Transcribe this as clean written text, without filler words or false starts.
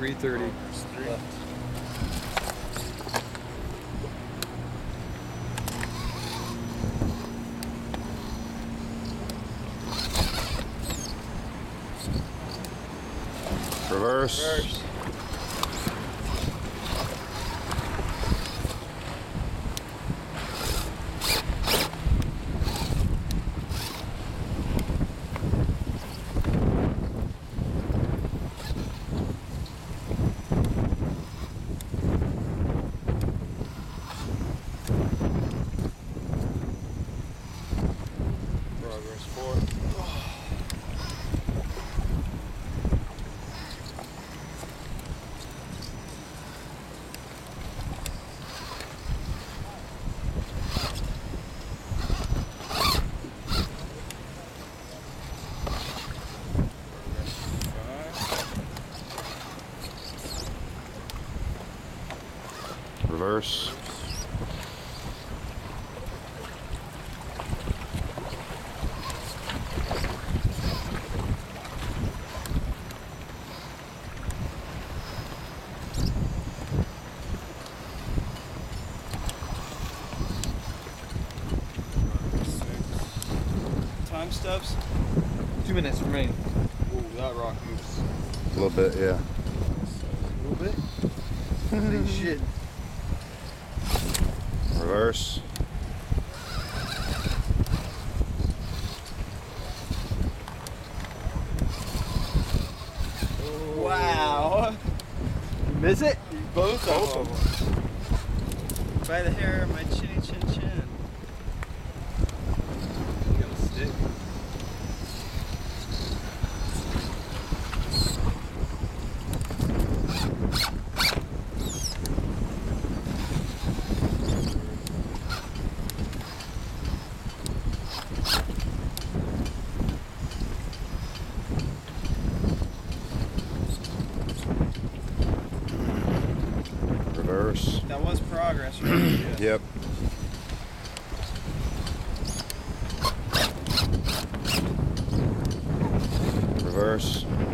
330. Left. Reverse. Reverse. Progress 4. Reverse. Time steps. 2 minutes remaining. Ooh, that rock moves. A little bit, yeah. A little bit. Ain't shit. Reverse. Wow. You miss it? Both of them. By the hair of my chinny chin chin. You got a stick. Reverse. That was progress, right? Yeah. Yep. Reverse.